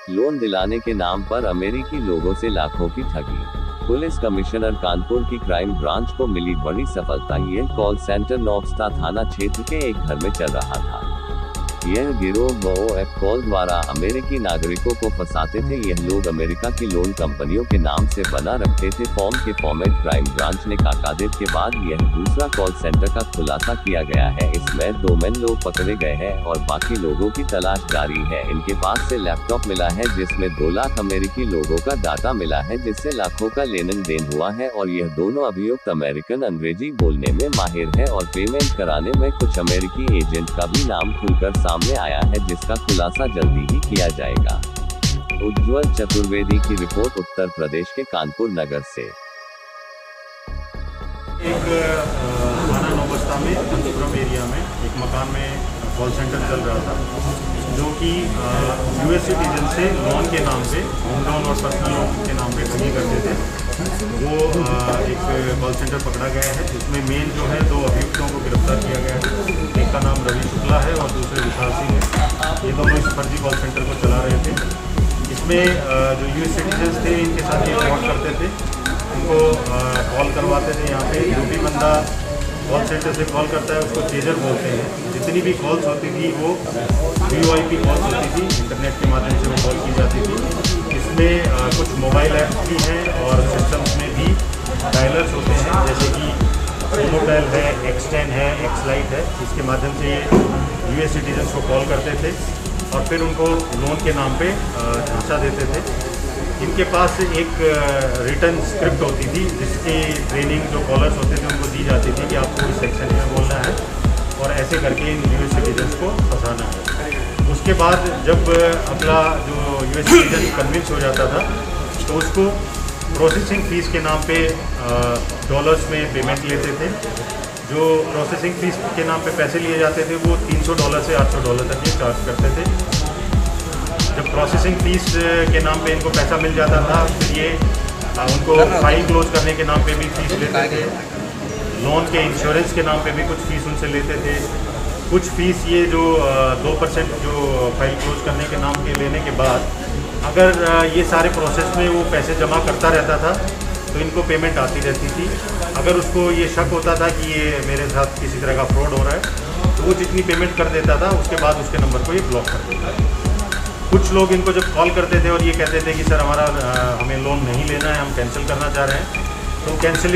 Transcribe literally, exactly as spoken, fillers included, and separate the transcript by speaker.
Speaker 1: Loan दिलाने के नाम पर अमेरिकी लोगों से लाखों की ठगी। पुलिस कमिश्नर कानपुर की क्राइम ब्रांच को मिली बड़ी सफलता। यह कॉल सेंटर नौबस्ता थाना क्षेत्र के एक घर में चल रहा था। यह गिरोह वो ऐप कॉल द्वारा अमेरिकी नागरिकों को फंसाते थे। यह लोग अमेरिका की लोन कंपनियों के नाम से बना रखते थे फॉर्म के फॉर्मेट। क्राइम ब्रांच ने काकादेव के बाद यह दूसरा कॉल सेंटर का खुलासा किया गया है। इसमें दो मेन लोग पकड़े गए हैं और बाकी लोगों की तलाश जारी है। इनके पास से लैपटॉप मिला है जिसमें दो लाख अमेरिकी लोगों का डाटा मिला है जिससे लाखों का लेन देन हुआ है। और यह दोनों अभियुक्त अमेरिकन अंग्रेजी बोलने में माहिर है और पेमेंट कराने में कुछ अमेरिकी एजेंट का भी नाम खुलकर सामने आया है जिसका खुलासा जल्दी ही किया जाएगा। उज्ज्वल चतुर्वेदी की रिपोर्ट उत्तर प्रदेश के कानपुर नगर से।
Speaker 2: एक थाना नौबस्ता में कांचीपुरम एरिया में एक मकान में कॉल सेंटर चल रहा था जो कि यूएस सिटीजन से लोन के नाम पे होम लोन और पर्सनल लोन के नाम पे ठगी करते थे। वो एक कॉल सेंटर पकड़ा गया है जिसमें मेन जो है दो अभियुक्तों को गिरफ्तार किया गया है। एक का नाम रवि शुक्ला है और दूसरे विशाल सिंह है। ये दोनों इस फर्जी कॉल सेंटर को चला रहे थे। इसमें जो यूएस सिटीजन थे इनके साथ ये फ्रॉड करते थे, उनको कॉल करवाते थे। यहाँ पे जो भी बंदा कॉल सेंटर से कॉल करता है उसको चेजर बोलते हैं। जितनी भी कॉल्स होती थी वो वीओआईपी कॉल्स होती थी, इंटरनेट के माध्यम से वो कॉल की जाती थी। इसमें आ, कुछ मोबाइल ऐप्स भी हैं और सिस्टम्स में भी डायलर्स होते हैं जैसे कि मोबाइल है, एक्स टेन है, एक्स लाइट है। इसके माध्यम से ये यूएस सिटीजन्स को कॉल करते थे और फिर उनको लोन के नाम पे झांसा देते थे। इनके पास एक रिटर्न स्क्रिप्ट होती थी जिसकी ट्रेनिंग जो कॉलर्स होते थे उनको दी जाती थी कि आपको इस सेक्शन में बोलना है और ऐसे करके इन यूएस सिटीजन्स को फंसाना है। उसके बाद जब अपना जो यूएस सिटीजन कन्विंस हो जाता था तो उसको प्रोसेसिंग फ़ीस के नाम पे डॉलर्स में पेमेंट लेते थे। जो प्रोसेसिंग फ़ीस के नाम पे पैसे लिए जाते थे वो तीन सौ डॉलर से आठ सौ डॉलर तक ये चार्ज करते थे। जब प्रोसेसिंग फ़ीस के नाम पे इनको पैसा मिल जाता था फिर ये उनको फाइल क्लोज करने के नाम पे भी फ़ीस लेते थे। लोन के इंश्योरेंस के नाम पे भी कुछ फ़ीस उनसे लेते थे। कुछ फ़ीस ये जो दो परसेंट जो फाइल क्लोज करने के नाम के लेने के बाद अगर ये सारे प्रोसेस में वो पैसे जमा करता रहता था तो इनको पेमेंट आती रहती थी। अगर उसको ये शक होता था कि ये मेरे साथ किसी तरह का फ्रॉड हो रहा है तो वो जितनी पेमेंट कर देता था उसके बाद उसके नंबर को ये ब्लॉक कर देता था। कुछ लोग इनको जब कॉल करते थे और ये कहते थे कि सर हमारा हमें लोन नहीं लेना है, हम कैंसिल करना चाह रहे हैं, तो कैंसिल